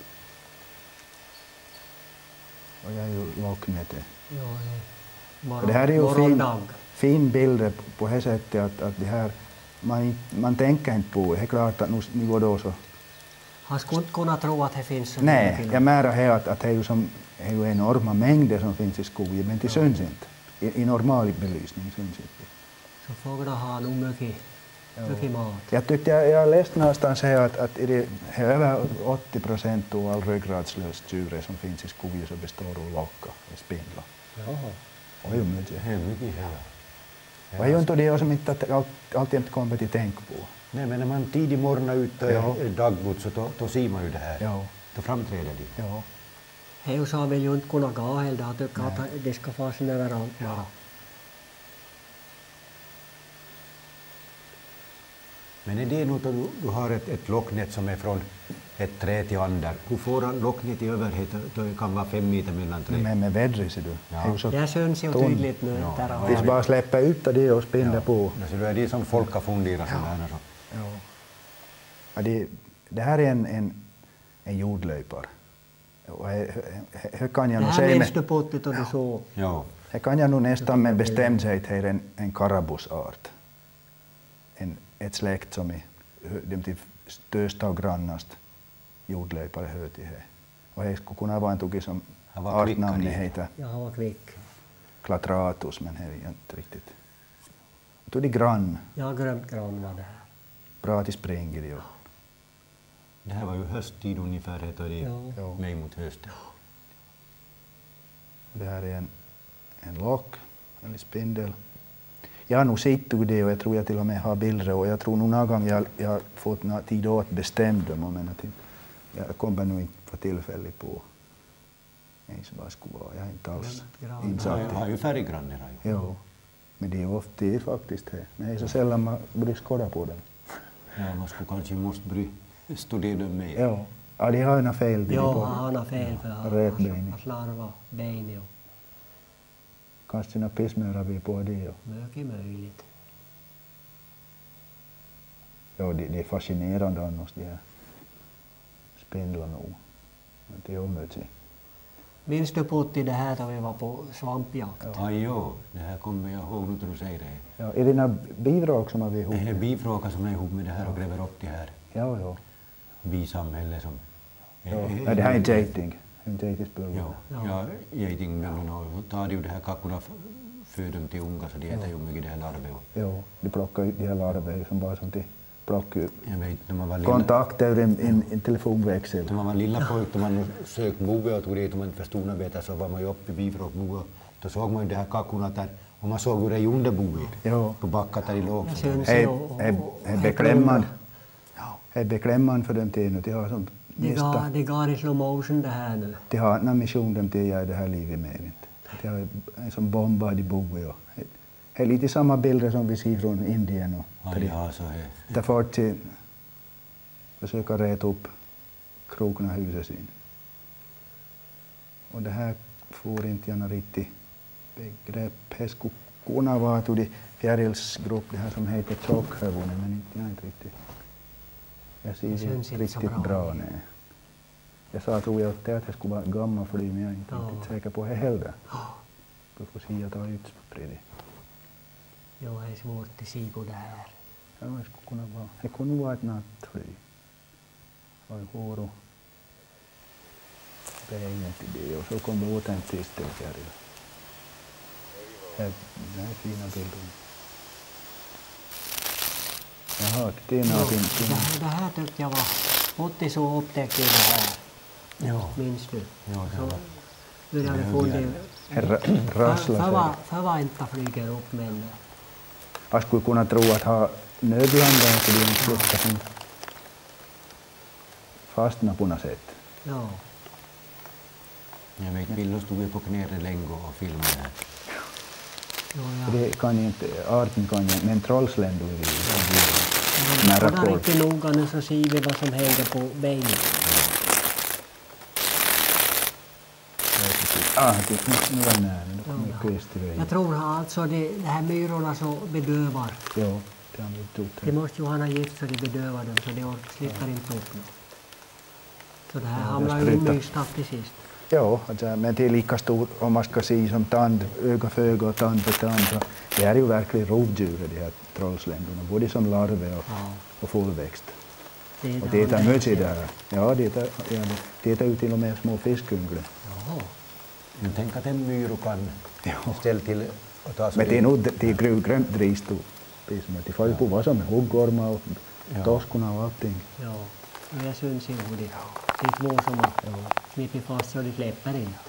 [SPEAKER 2] Och jag är ju locknete.
[SPEAKER 3] Ja, det,
[SPEAKER 2] det här är ju fin, fin bild på det sättet att, att det här, man, man tänker inte på det. Det är klart att nu, nu går då så.
[SPEAKER 3] Han skulle inte kunna tro att det finns så.
[SPEAKER 2] Nej, jag märker här att, att det är ju som, det är ju enorma mängder som finns i skogen, men det ja. Syns inte. I, i normal belysning syns inte.
[SPEAKER 3] Så fåglar har nog mycket mycket mat.
[SPEAKER 2] Jag tyckte jag, jag läste någonstans här att, att det är över åttio procent av all ryggradslöst djur som finns i skogen så består av locka, spindlar.
[SPEAKER 3] Jaha.
[SPEAKER 2] Och hur mycket?
[SPEAKER 1] Hur mycket här?
[SPEAKER 2] Och det är ju inte det som inte all, alltid kommer till tänk på.
[SPEAKER 1] Nej, men när man tidig morgon är ute
[SPEAKER 2] Ja.
[SPEAKER 1] i dagbots så då, då ser man ju det här.
[SPEAKER 2] Ja.
[SPEAKER 1] Då framträder de.
[SPEAKER 2] Ja.
[SPEAKER 3] Hej sa vill ju inte kunna gå heller. Jag tycker att det ska fasa överallt bara.
[SPEAKER 1] Men är det något att du, du har ett, ett locknät som är från ett träd till andra? Hur får locknät i överhet? Det kan vara fem meter mellan träd.
[SPEAKER 2] Men med vädret ser du.
[SPEAKER 1] Ja.
[SPEAKER 2] Det är ju så
[SPEAKER 3] Det syns ju
[SPEAKER 2] tom.
[SPEAKER 3] tydligt nu.
[SPEAKER 1] Ja.
[SPEAKER 3] Där
[SPEAKER 2] Det är bara att släppa ut det och spinna
[SPEAKER 1] Ja.
[SPEAKER 2] på.
[SPEAKER 1] Så det är det som folk har funderat sådär. Så.
[SPEAKER 2] Ja. Ja, det, det här är en, en, en jordlöpare. Och här, här, här kan jag
[SPEAKER 3] det
[SPEAKER 2] nog
[SPEAKER 3] här
[SPEAKER 2] säga
[SPEAKER 3] minns
[SPEAKER 2] med,
[SPEAKER 3] du på det och du såg.
[SPEAKER 1] Ja.
[SPEAKER 2] här kan jag nog nästan med bestämdhet säga en, en karabusart. En, ett släkt som är de till största och grannast jordlöpare hör till här. Och det skulle kunna vara en tugg som
[SPEAKER 1] Han var kvickare
[SPEAKER 2] artnamnet
[SPEAKER 1] i.
[SPEAKER 2] heter
[SPEAKER 3] Ja, han var kvick.
[SPEAKER 2] Clatratus, men det är inte riktigt. Jag tror det är grann,
[SPEAKER 3] Jag har glömt grann var det här.
[SPEAKER 2] bra till springer ju.
[SPEAKER 1] Det här var ju hösttid ungefär, heter det
[SPEAKER 3] Ja.
[SPEAKER 2] Ja.
[SPEAKER 1] mig mot hösten.
[SPEAKER 2] Det här är en, en lock, eller spindel. Jag har nog sett det och jag tror jag till och med har bilder och jag tror nog någon gång jag, jag har fått någon tid åt bestämd dem, men att jag kommer nog inte få tillfälle på ens vad det skulle vara. Jag är inte alls
[SPEAKER 3] Gran.
[SPEAKER 2] insatt
[SPEAKER 1] Jag har
[SPEAKER 2] i.
[SPEAKER 1] ju färggrannar. ju.
[SPEAKER 2] Ja, men det är ofta det är faktiskt det. Men det är så sällan man bryr skåda på dem.
[SPEAKER 1] Ja, man skulle kanske måste bry, studera dem mer.
[SPEAKER 2] Ja, ja det har ju något fel. det är
[SPEAKER 3] Ja,
[SPEAKER 2] på-
[SPEAKER 3] han har fel för han
[SPEAKER 2] Rätbenig.
[SPEAKER 3] har slarvat ben ju.
[SPEAKER 2] Kanske några pissmöra vi på det. Ja,
[SPEAKER 3] Mycket möjligt.
[SPEAKER 2] ja det, det är fascinerande annars de här spindlarna. Men det är omöjligt.
[SPEAKER 3] Minns du Putti det här då vi var på svampjakt?
[SPEAKER 2] Ja.
[SPEAKER 1] Ja, jo, det här kommer jag ihåg nu när du säger det.
[SPEAKER 2] Ja, är det några bidrag som har vi ihop?
[SPEAKER 1] Det är bifråga som är ihop med det här och gräver upp det här
[SPEAKER 2] Ja, ja.
[SPEAKER 1] bisamhälle som...
[SPEAKER 2] ja. ja det här är dating. En datingspel.
[SPEAKER 1] Ja,
[SPEAKER 3] Ja.
[SPEAKER 1] ja, getingmjöllen och så tar de ju det här kackorna och föder dem till unga så de äter ju mycket det här larvet. och-
[SPEAKER 2] Ja, de plockar ut de här larver som bara som de plockar ut.
[SPEAKER 1] Jag vet, när man var lilla,
[SPEAKER 2] Kontakt över en, en, en telefonväxel.
[SPEAKER 1] när man var lilla pojk, då man sökte boe och tog dit och man inte förstod något bättre så var man ju uppe i bifrågboe. Då såg man ju de här kackorna där och man såg hur det gjorde boe
[SPEAKER 2] Ja.
[SPEAKER 1] på backen där de låg.
[SPEAKER 3] Det syns
[SPEAKER 2] Det
[SPEAKER 3] ju.
[SPEAKER 2] är,
[SPEAKER 3] och-
[SPEAKER 2] är,
[SPEAKER 3] och-
[SPEAKER 2] är
[SPEAKER 3] och-
[SPEAKER 2] beklämmande. Det är beklämmande för dem till nu. De har som
[SPEAKER 3] Det
[SPEAKER 2] nästa...
[SPEAKER 3] går, det går i slow motion det här nu.
[SPEAKER 2] De har en mission dem till att göra det här livet med. Inte. De har en som bombad i boe. och Det det är lite samma bilder som vi ser från Indien. Och
[SPEAKER 1] Ja,
[SPEAKER 2] där de
[SPEAKER 1] ja, så är
[SPEAKER 2] tar fart till försöka räta upp krokarna i huset sin. Och det här får inte gärna riktigt begrepp. Det skulle kunna vara till det fjärilsgrupp, det här som heter tjockhövone, men inte, jag är inte riktigt. Jag ser
[SPEAKER 3] Det
[SPEAKER 2] det
[SPEAKER 3] syns inte så
[SPEAKER 2] riktigt
[SPEAKER 3] bra.
[SPEAKER 2] bra. Nej. Jag sa tror jag att det skulle vara gammal fly, men jag är inte
[SPEAKER 3] Ja.
[SPEAKER 2] riktigt säker på det heller. Du får se att det har utspridit.
[SPEAKER 3] Jo, det är svårt att se på det här.
[SPEAKER 2] Ja, det skulle kunna vara. Det kunde vara ett nattfly. Har hår och ben till det och så kommer det åt en tistelfjäril. Det här är fina bilder. Jaha, det är
[SPEAKER 3] Jo,
[SPEAKER 2] någonting.
[SPEAKER 3] det, här, det här tyckte jag var... Putti så upptäckte jag det här.
[SPEAKER 1] Ja.
[SPEAKER 3] Minns du?
[SPEAKER 1] Ja, det
[SPEAKER 3] Så
[SPEAKER 1] var...
[SPEAKER 3] började
[SPEAKER 1] det
[SPEAKER 3] det
[SPEAKER 1] var
[SPEAKER 3] få
[SPEAKER 1] det.
[SPEAKER 3] det...
[SPEAKER 2] Här ra-
[SPEAKER 3] För,
[SPEAKER 2] rasslar
[SPEAKER 3] för, var,
[SPEAKER 2] sig.
[SPEAKER 3] för var inte flyger upp men...
[SPEAKER 2] Jag skulle kunna tro att ha nödlandare så det är en klocka som fastnar på något sätt.
[SPEAKER 3] Ja.
[SPEAKER 1] Jag vet, Villo stod ju på knäre länge och filmade det här.
[SPEAKER 3] Jo,
[SPEAKER 2] För
[SPEAKER 3] ja.
[SPEAKER 2] det kan ju inte, arten kan ju, men trollsländor är ju
[SPEAKER 3] Men
[SPEAKER 2] nära
[SPEAKER 3] kolla
[SPEAKER 2] koll.
[SPEAKER 3] riktigt noga nu så ser vi vad som hänger på benet.
[SPEAKER 2] Ah, det nu var nära, då kom
[SPEAKER 3] Ja.
[SPEAKER 2] jag kvist i vägen.
[SPEAKER 3] Jag tror alltså det, det här myrorna så bedövar.
[SPEAKER 2] Ja, det har vi gjort.
[SPEAKER 3] Det måste ju ha något gift så de bedövar dem så de ork- slipper inte upp något. Så det här hamnar ju
[SPEAKER 2] sprutar.
[SPEAKER 3] omystat till sist.
[SPEAKER 2] Ja, alltså, men det är lika stor om man ska se som tand, öga för öga och tand för tand. Så det här är ju verkligen rovdjur, de här trollsländorna, både som larver och,
[SPEAKER 3] Ja.
[SPEAKER 2] och fullväxt.
[SPEAKER 3] Det är
[SPEAKER 2] Och det tar
[SPEAKER 3] han
[SPEAKER 2] mycket
[SPEAKER 3] säger.
[SPEAKER 2] där. Ja, det tar, ja, det tar ju till och med små fiskunglar.
[SPEAKER 3] Jaha.
[SPEAKER 1] Men tänk att en myro kan
[SPEAKER 2] Ja.
[SPEAKER 1] ställa till och ta sig
[SPEAKER 2] Men det är
[SPEAKER 1] dit.
[SPEAKER 2] nog det är grö- grönt drivstort. spiser. De får ju prova som med huggormar och
[SPEAKER 1] Ja.
[SPEAKER 2] torskorna och allting.
[SPEAKER 3] Ja, och jag syns ju det. Det är små som smiter fast så de släpper inte.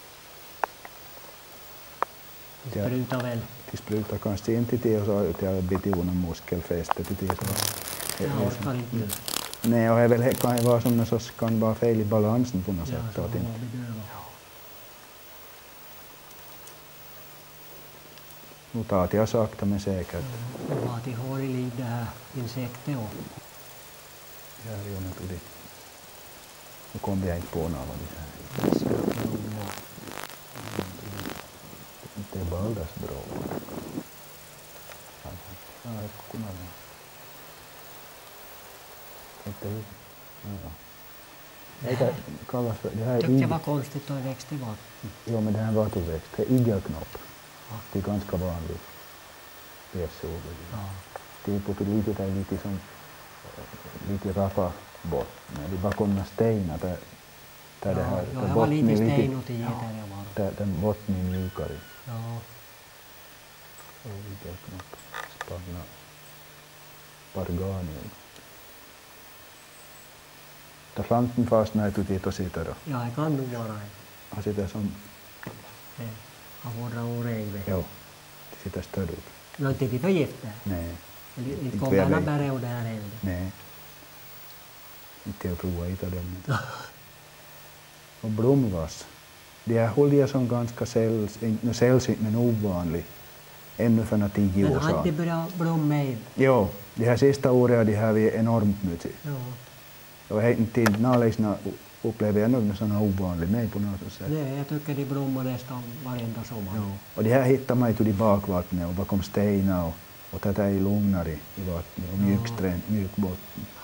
[SPEAKER 3] De
[SPEAKER 2] Ja.
[SPEAKER 3] sprutar väl.
[SPEAKER 2] De sprutar kanske inte till och så till att betona muskelfästet till så.
[SPEAKER 3] Jag orkar inte nu.
[SPEAKER 2] Nej, och det väl kan ju vara som någon sorts, kan vara fel i balansen på något
[SPEAKER 3] Ja,
[SPEAKER 2] sätt.
[SPEAKER 3] så
[SPEAKER 2] Att
[SPEAKER 3] har
[SPEAKER 2] inte-
[SPEAKER 3] vi bedövat.
[SPEAKER 2] Nu tar jag sakta men säkert.
[SPEAKER 3] Det var till hår i liv det här insekter och
[SPEAKER 2] Ja, jo, nu tog det. Nu kom jag inte på någon av de här.
[SPEAKER 3] sötblom och
[SPEAKER 2] Det är baldas bra. Ja, det skulle kunna vara. Inte hur. Ja. Eikä kallas, det här är
[SPEAKER 3] tyckte det
[SPEAKER 2] ig-
[SPEAKER 3] var konstigt att det växte vatten.
[SPEAKER 2] Jo, men det här är vattuväxt. Det är igelknopp.
[SPEAKER 3] Ja.
[SPEAKER 2] Det är ganska vanligt. Grässolor.
[SPEAKER 3] Ja.
[SPEAKER 2] Det är på lite där lite som eh, lite rappa bort. Men det är bakom några stenar där, där det
[SPEAKER 3] Ja,
[SPEAKER 2] här,
[SPEAKER 3] ja,
[SPEAKER 2] där
[SPEAKER 3] det var lite
[SPEAKER 2] botten är
[SPEAKER 3] sten och tio där jag var.
[SPEAKER 2] där den botten är mjukare.
[SPEAKER 3] Ja,
[SPEAKER 2] Och igelknopp. Spagna. Parganium. Där planten fastnar ut i och sitter då.
[SPEAKER 3] ja, det kan nog vara det.
[SPEAKER 2] Han sitter som,
[SPEAKER 3] Det har varit oregler.
[SPEAKER 2] jo, det sitter större ut.
[SPEAKER 3] No inte de förgiftar.
[SPEAKER 2] Nej,
[SPEAKER 3] Eller inte
[SPEAKER 2] Inte
[SPEAKER 3] kommer
[SPEAKER 2] vet
[SPEAKER 3] alla
[SPEAKER 2] jag.
[SPEAKER 3] bära och det här heller.
[SPEAKER 2] nej. Inte jag prova hitta dem. Och blomvass. De här olja som ganska säls, inte sällsynt men ovanlig. Ännu för några tio
[SPEAKER 3] Men
[SPEAKER 2] år
[SPEAKER 3] har inte
[SPEAKER 2] sedan.
[SPEAKER 3] börjat blomma än?
[SPEAKER 2] Jo, de här sista åren har de här vi enormt mycket.
[SPEAKER 3] Ja.
[SPEAKER 2] Och jag inte närledsna upplever jag något sådana ovanligt med på något sätt.
[SPEAKER 3] Nej, jag tycker de blommar nästan varenda sommar.
[SPEAKER 2] Jo. Och det här hittar man ju i bakvattnet och bakom stenar och, och det är lugnare i vattnet och mjukstränt, mjuk botten.